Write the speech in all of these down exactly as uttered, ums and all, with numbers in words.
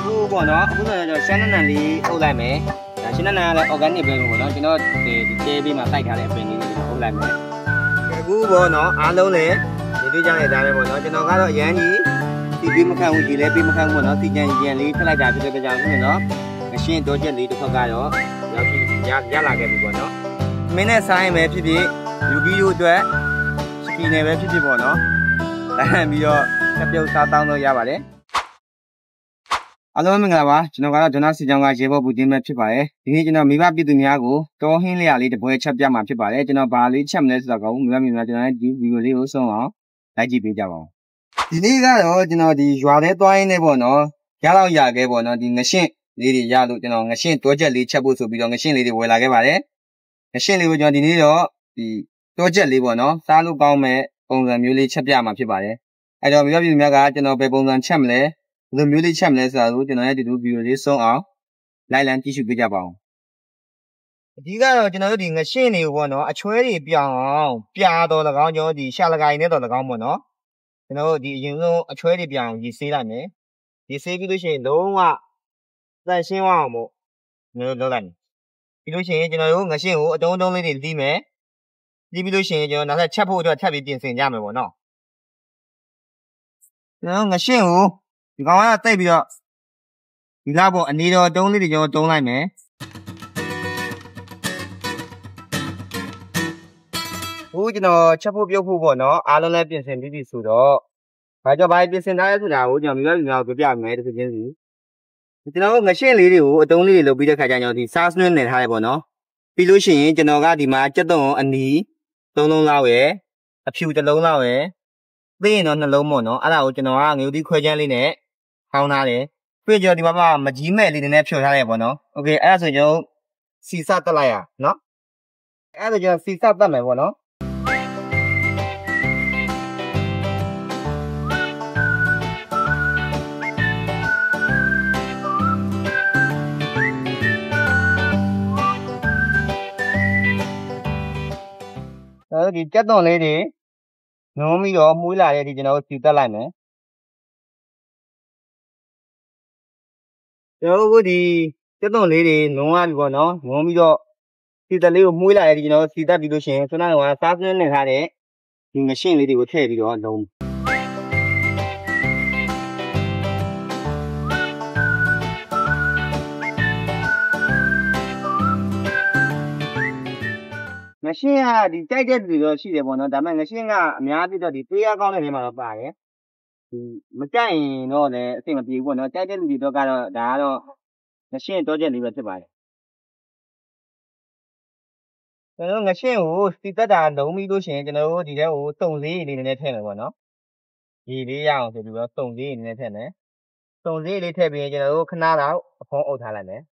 အခုပေါ့နော်အခုဆိုတော့ရှမ်းနန်းနန်းလေးအုပ်လိုက်မယ်ဒါရှမ်းနန်းနန်းကလည်း organic ပဲပေါ့နော်ကျွန်တော်ဒီတဲပေးမှာစိုက်ထားတဲ့အပင်လေးတွေကျွန်တော်အုပ်လိုက်မယ်အခုပေါ့နော်အားလုံးလည်းဒီတွေ့ကြတဲ့အတိုင်းပဲပေါ့နော်ကျွန်တော်ကတော့အရန်ကြီးစီပေးမခံဘူးကြီးလည်းပေးမခံဘူးပေါ့နော်စီကြံကြံလေးထက်လိုက်တာဖြစ်တဲ့ကြောင့်ဆိုတော့မရှင်းတော့ချက်လေးတစ်ခါကတော့ရောက်ရှိရရလာခဲ့ပြီပေါ့နော်မင်းနဲ့ဆိုင်ပဲဖြစ်ဖြစ်လူကြီးတို့အတွက်စကီနယ်ပဲဖြစ်ဖြစ်ပေါ့နော်တန်းပြီးတော့ချက်ပြုတ်စားတောင်းလို့ရပါတယ်အားလုံးမင်္ဂလာပါကျွန်တော်ကတော့ဂျွန်နာစီချောင်းကရေဘော်ပူတင်မဲ့ဖြစ်ပါတယ်ဒီနေ့ကျွန်တော်မိဘပြည်သူများကိုတောဟင်းလျာလေးတပွဲချက်ပြမှာဖြစ်ပါတယ်ကျွန်တော်ဘာလေးချက်မလဲဆိုတော့ကောမိဘပြည်များကျွန်တော်ဒီဗီဒီယိုလေးကိုဆုံးအောင်လိုက်ကြည့်ပေးကြပါဦးဒီနေ့ကတော့ကျွန်တော်ဒီရွာထဲသွားရင်းနဲ့ပေါ့နော်ရတော့ရခဲ့ပေါ့နော်ဒီငရှင်းလေးတွေရလို့ကျွန်တော်ငရှင်းတောချက်လေးချက်ဖို့ဆိုပြီးတော့ငရှင်းလေးတွေဝယ်လာခဲ့ပါတယ်ငရှင်းလေးကိုကျွန်တော်ဒီနေ့တော့ဒီတောချက်လေးပေါ့နော်စားလို့ကောင်းမဲ့ပုံစံမျိုးလေးချက်ပြမှာဖြစ်ပါတယ်အဲ့တော့မိဘပြည်သူများကကျွန်တော်ဘယ်ပုံစံချက်မလဲဘယ်လိုမျိုးလေးချက်မလဲဆိုတာကိုကျွန်တော်ရဲ့ဒီလိုဗီဒီယိုလေးဆုံးအောင်လိုက်လံကြည့်ရှုပေးကြပါဦးအဓိကတော့ကျွန်တော်တို့ဒီငရှင်းတွေကိုပေါ့နော်အချွဲတွေပြောင်းအောင်ပြာတော့၎င်းကျွန်တော်ဒီရှာလကိုင်းနဲ့တော့၎င်းပေါ့နော်ကျွန်တော်တို့ဒီအရင်ဆုံးအချွဲတွေပြောင်းရေဆေးလိုက်မယ်ရေဆေးပြီးလို့ရှိရင်လုံးဝတန့်ရှင်းအောင်ပေါ့ကျွန်တော်တို့လုပ်လိုက်မယ်ပြီးလို့ရှိရင်ကျွန်တော်တို့ငရှင်းကိုအတုံးတုံးလေးတွေလှီးမယ်လှီးပြီးလို့ရှိရင်ကျွန်တော်နောက်ထပ်ချက်ဖို့အတွက်ထပ်ပြီးပြင်ဆင်ကြမယ်ပေါ့နော်ကျွန်တော်ငရှင်းကိုဒီကောင်ကတိတ်ပြီးတော့ဒီလောက်ပေါ့အနေတော်တုံးလေးတွေကျွန်တော်တုံးလိုက်မယ်ဟိုကျွန်တော်ချက်ဖို့ပြုတ်ဖို့ပေါ့နော်အားလုံးလည်းပြင်ဆင်ပြီးပြီဆိုတော့ဘာကြောင့်ဘာပြင်ဆင်ထားလဲဆိုတာကိုကျွန်တော်မိဘမျိုးပြောပြမယ်တစ်ခုချင်းစီကျွန်တော်ငရှင်းလေးတွေကိုအတုံးလေးတွေလုပ်ပြီးတဲ့ခါကျကျွန်တော်ဒီစားစနွှဲနေထားတယ်ပေါ့နော်ပြီးလို့ရှိရင်ကျွန်တော်ကဒီမှာကြက်သွန်အနီသုံးလုံးလောက်ရယ်အဖြူတစ်လုံးလောက်ရယ်သိရင်တော့နှလုံးပေါ့နော်အဲ့ဒါကိုကျွန်တော်ကငရုတ်သီးခွဲချမ်းလေးနဲ့ထောင်းထားတယ်ပြီးကြဒီမှာမှမကြီးမဲ့လေးတွေနဲ့ဖြော်ထားတယ်ပေါ့နော်โอเคအဲ့ဒါဆိုကျွန်တော်စီစတက်လိုက်ရနော်အဲ့ဒါကျွန်တော်စီစတက်မယ်ပေါ့နော်အဲဒီကြက်သွန်လေးတွေနုံးပြီးတော့မှုေးလာတဲ့ဒီကျွန်တော်စီတက်လိုက်မယ်ကျွန်တော်တို့ဒီကြက်သွန်လေးတွေနုံးသွားပြီပေါ့နော်နုံးပြီးတော့စီတက်လေးကိုမှုေးလာတဲ့ဒီကျွန်တော်စီတက်ပြီးလို့ရှိရင်ခုနကစားစင်းနေထားတဲ့ဒီမရှင်းလေးတွေကိုထည့်ပြီးတော့လုံးငရှင်းကဒီကြိုက်တဲ့လူတွေတော့ရှိတယ်ပေါ့နော်ဒါပေမဲ့ငရှင်းကအများကြီးတော့ဒီပေးရကောင်းတဲ့နေရာမှာတော့ပါတယ်ဒီမကြိုက်ရင်တော့လည်းအဆင်မပြေဘူးပေါ့နော်ကြိုက်တဲ့လူတွေတော့ကတော့ဒါကတော့ငရှင်းတော့ချက်လေးပဲဖြစ်ပါတယ်ကျွန်တော်ငရှင်းကိုစီတက်တာလုံးပြီးလို့ရှိရင်ကျွန်တော်တို့ဒီထဲကိုစုံစည်းလေးနည်းနည်းထည့်မယ်ပေါ့နော်ဒီလေးရအောင်ဆိုပြီးတော့စုံစည်းနည်းနည်းထည့်မယ်စုံစည်းလေးထည့်ပြီးရင်ကျွန်တော်တို့ခဏတော့အဖုံးအုပ်ထားလိုက်မယ်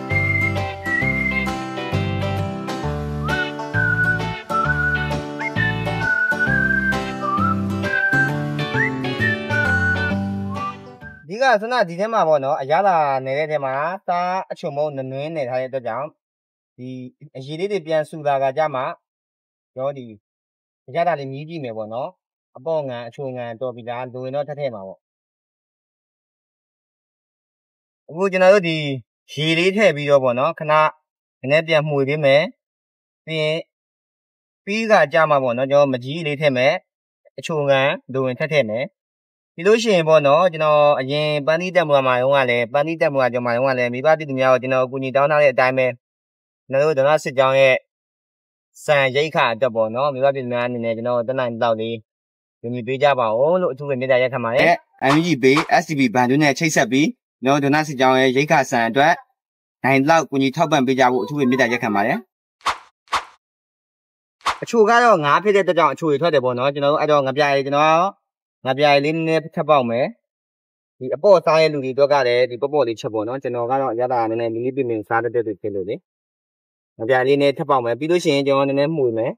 ဒီကစနဒီထဲမှာပေါ့နော်အရသာနေတဲ့ထဲမှာစားအချုံမုံနွင်းနေထားတဲ့အတွက်ကြောင့်ဒီအရည်လေးတွေပြန်ဆူလာကကြမှာကျွန်တော်ဒီအရသာလေးမြည်ကြည့်မယ်ပေါ့နော်အပေါ့ငံအချုံငံတော်ပြီလားလိုရင်တော့ထက်ထည့်မှာပေါ့အခုကျွန်တော်တို့ဒီရေလေးထည့်ပြီးတော့ပေါ့နော်ခဏနည်းနည်းပြန်မှုေပေးမယ်ပြီးရင်ပြီးကကြမှာပေါ့နော်ကျွန်တော်မကြီးလေးထည့်မယ်အချုံငံလိုရင်ထက်ထည့်မယ်ဒီလို့ရှိရင်ပေါ့နော်ကျွန်တော်အရင်ပန်းသီးတက်မွာမှာရောကလည်းပန်းသီးတက်မွာကျွန်တော်မှာရောကလည်းမိဘပြည်သူများကိုကျွန်တော်အကူအညီတောင်းထားတဲ့အတိုင်းပဲကျွန်တော်တို့ဒေါနာစစ်ကြောင်းရဲ့စံရိတ်ခအတွက်ပေါ့နော်မိဘပြည်သူများအနေနဲ့ကျွန်တော်တနိုင်တောက်လေးယူမိပေးကြပါဦးလို့အထူးပဲမေတ္တာရပ်ခံပါတယ် M G B S T B ဘန်တို့နဲ့ချိတ်ဆက်ပြီးကျွန်တော်ဒေါနာစစ်ကြောင်းရဲ့ရိတ်ခစံအတွက်နိုင်လောက်ကူညီထောက်ပံ့ပေးကြဖို့အထူးပဲမေတ္တာရပ်ခံပါတယ်အချို့ကတော့ငါးဖြစ်တဲ့အတွက်ကြောင့်အချို့တွေထွက်တယ်ပေါ့နော်ကျွန်တော်တို့အဲ့တော့ငပြားလေးကျွန်တော်ငါပြားလေးနည်းနည်းထပ်ပေါက်မယ်ဒီအပေါ့စားရဲ့လူတွေတော့ကလည်းဒီပေါ့ပေါ့လေးချက်ပေါ့နော်ကျွန်တော်ကတော့ရတာနည်းနည်းမိမိပြင်းပြင်းစားတတ်တဲ့သူဖြစ်လို့လေငါပြားလေးနဲ့ထပ်ပေါက်မယ်ပြီးလို့ရှိရင်ကျွန်တော်နည်းနည်းမှုမယ်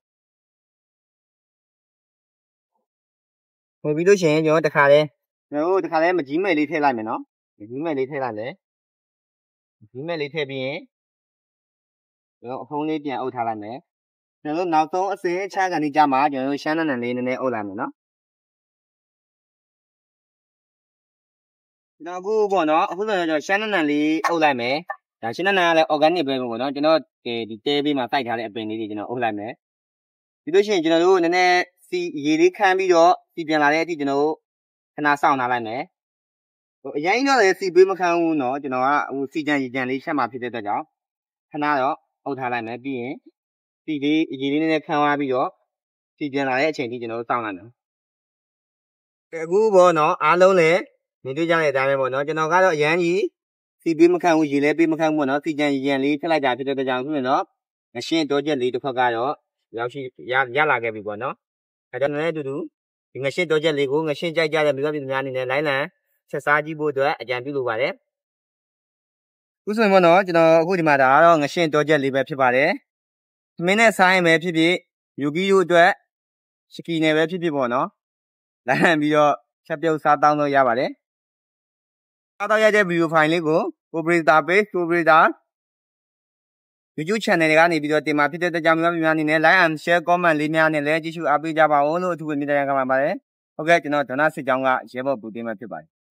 မှုပြီးလို့ရှိရင်ကျွန်တော်တခါလဲကျွန်တော်တခါလဲမကြီးမဲ့လေးထည့်လိုက်မယ်နော်မကြီးမဲ့လေးထည့်လိုက်မယ်မကြီးမဲ့လေးထည့်ပြီးရင်ကျွန်တော်အဖုံးလေးပြန်အုပ်ထားလိုက်မယ်ကျွန်တော်နောက်ဆုံးအစင်းချကနေကြမှာကျွန်တော်ရှမ်းနန်းနန်းလေးနည်းနည်းအုပ်လိုက်မယ်နော်ကျွန်တော်အခုပေါ့နော်အခုဆိုရင်ကျွန်တော်ရှမ်းနန်းနန်းလေးအုပ်လိုက်မယ်ဒါရှမ်းနန်းနန်းကလည်း organic ပဲပေါ့နော်ကျွန်တော်ဒီတဲပေးမှာစိုက်ထားတဲ့အပင်လေးတွေကျွန်တော်အုပ်လိုက်မယ်ပြီးလို့ရှိရင်ကျွန်တော်တို့နည်းနည်းစီရေလေးခမ်းပြီးတော့စီပြန်လာတဲ့အထိကျွန်တော်တို့ခဏစောင့်ထားလိုက်မယ်ဟိုအရင်တော့လည်းစီပေးမခမ်းဘူးနော်ကျွန်တော်ကဟိုစီကြံရေကြံလေးရှက်မှာဖြစ်တဲ့အတွက်ကြောင့်ခဏတော့အုပ်ထားလိုက်မယ်ပြီးရင်စီလေးရေလေးနည်းနည်းခမ်းသွားပြီးတော့စီပြန်လာတဲ့အချိန်ထိကျွန်တော်တို့စောင့်လိုက်မယ်အခုပေါ့နော်အားလုံးလည်းနေတွေ့ကြတဲ့အတိုင်းပဲပေါ့နော်ကျွန်တော်ကတော့အရန်ကြီးစီပေးမခန့်ဘူးရေလဲပေးမခန့်ဘူးပေါ့နော်စီကြံရေကြံလေးထည့်လိုက်တာဖြစ်တဲ့ကြောင်ဆိုရင်တော့ငရှင်းတော့ချက်လေးတစ်ဖက်ကတော့ရောက်ရှိရရလာခဲ့ပြီပေါ့နော်အဲကြောင့်လည်းအတူတူဒီငရှင်းတော့ချက်လေးကိုငရှင်းကြိုက်ကြတဲ့မိဘပြည်သူများအနေနဲ့လိုင်းလံဆက်စားကြည့်ဖို့အတွက်အကြံပြုလိုပါတယ်ခုဆိုရင်ပေါ့နော်ကျွန်တော်အခုဒီမှာဒါကတော့ငရှင်းတော့ချက်လေးပဲဖြစ်ပါတယ်သမင်းနဲ့စားရင်ပဲဖြစ်ဖြစ်ယူကီတို့အတွက်စကီနယ်ပဲဖြစ်ဖြစ်ပေါ့နော်လိုင်းလံပြီးတော့ချက်ပြုတ်စားတောင်းလို့ရပါတယ်စားတော့ရတဲ့ဗီဒီယိုဖိုင်လေးကို Operator Page Operator YouTube Channel တွေကနေပြီးတော့တင်မှာဖြစ်တဲ့ကြောင်များများအနေနဲ့ Like and Share Comment လေးများနဲ့လည်းကြည့်ရှုအားပေးကြပါဦးလို့အထူးပဲမြတ်တရားကမှာပါတယ်ဟုတ်ကဲ့ကျွန်တော်ဒေါနာစစ်ကြောင်းကရဲဘော်ပူတင်မှာဖြစ်ပါတယ်